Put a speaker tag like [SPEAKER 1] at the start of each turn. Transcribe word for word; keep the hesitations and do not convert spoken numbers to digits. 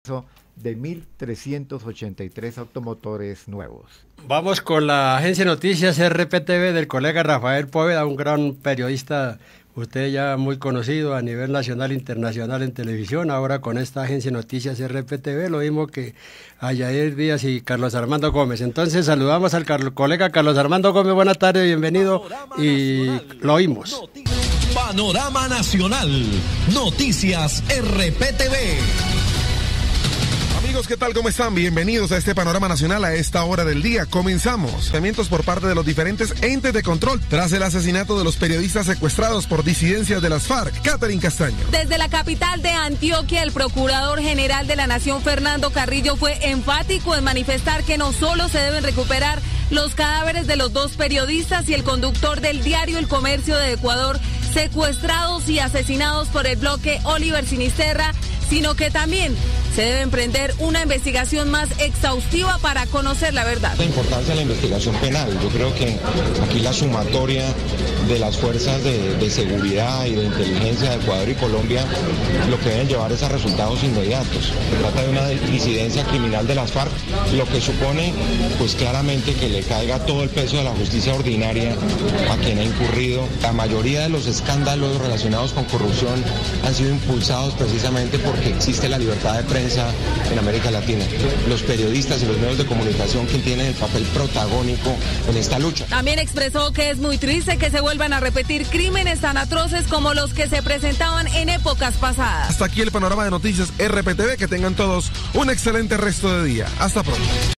[SPEAKER 1] de mil trescientos ochenta y tres automotores nuevos.
[SPEAKER 2] Vamos con la agencia de noticias R P T V del colega Rafael Poveda, un gran periodista, usted ya muy conocido a nivel nacional e internacional en televisión, ahora con esta agencia de noticias R P T V, lo mismo que a Yair Díaz y Carlos Armando Gómez. Entonces saludamos al Carlos, colega Carlos Armando Gómez, buenas tardes, bienvenido, y lo oímos.
[SPEAKER 3] Panorama Nacional, Noticias R P T V.
[SPEAKER 4] Amigos, ¿qué tal? ¿Cómo están? Bienvenidos a este Panorama Nacional a esta hora del día. Comenzamos. Llamamientos por parte de los diferentes entes de control tras el asesinato de los periodistas secuestrados por disidencias de las FARC. Catherine Castaño.
[SPEAKER 5] Desde la capital de Antioquia, el Procurador General de la Nación, Fernando Carrillo, fue enfático en manifestar que no solo se deben recuperar los cadáveres de los dos periodistas y el conductor del diario El Comercio de Ecuador, secuestrados y asesinados por el bloque Oliver Sinisterra, sino que también se debe emprender una investigación más exhaustiva para conocer la verdad.
[SPEAKER 6] La importancia de la investigación penal. Yo creo que aquí la sumatoria de las fuerzas de, de seguridad y de inteligencia de Ecuador y Colombia lo que deben llevar es a resultados inmediatos. Se trata de una disidencia criminal de las FARC, lo que supone pues claramente que le caiga todo el peso de la justicia ordinaria a quien ha incurrido. La mayoría de los escándalos relacionados con corrupción han sido impulsados precisamente porque existe la libertad de prensa en América Latina. Los periodistas y los medios de comunicación que tienen el papel protagónico en esta lucha.
[SPEAKER 5] También expresó que es muy triste que se vuelvan a repetir crímenes tan atroces como los que se presentaban en épocas pasadas.
[SPEAKER 4] Hasta aquí el Panorama de Noticias R P T V. Que tengan todos un excelente resto de día. Hasta pronto.